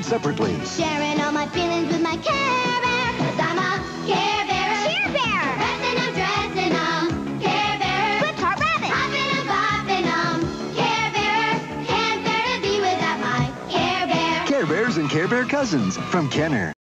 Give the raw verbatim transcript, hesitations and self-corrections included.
sold separately. Sharing all my feelings with my Care Bear, 'cause I'm a Care Bear. Care Bear! Dressing 'em, dressing 'em, Care Bear. Flip-Top Rabbit! Hopping 'em, bopping 'em, Care Bear. Can't bear to be without my Care Bear. Care Bears and Care Bear Cousins from Kenner.